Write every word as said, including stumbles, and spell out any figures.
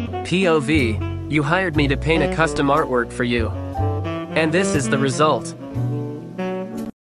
P O V, you hired me to paint a custom artwork for you. And this is the result.